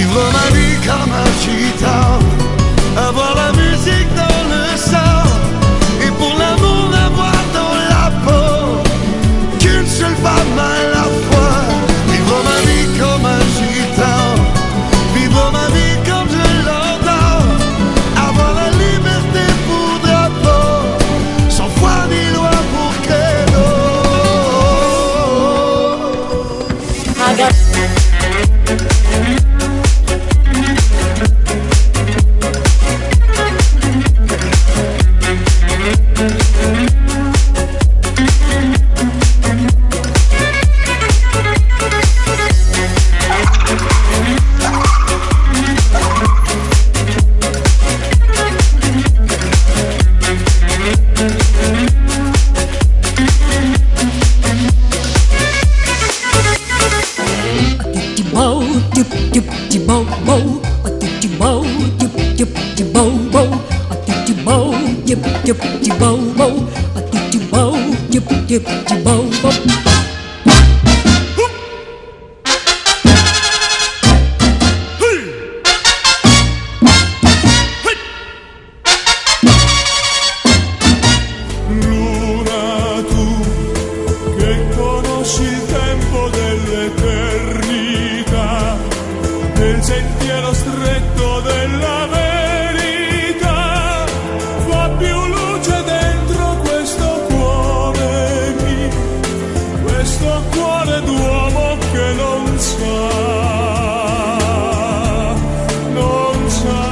vivre ma vie comme un gitan, avoir la musique dans le sang, et pour l'amour n'avoir dans la peau qu'une seule femme à la fois. Vivre ma vie comme un gitan, vivre ma vie comme je l'entends, avoir la liberté pour drapeau, sans foi ni loi pour credo. Luna, tu che conosci il tempo dell'eternità, nel sentiero stretto della verità, fa più luce dentro questo cuore mio, questo cuore d'uomo che non sa, non sa.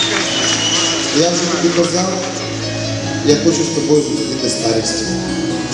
Я вже тобі казав, я хочу з тобою зустріти старість.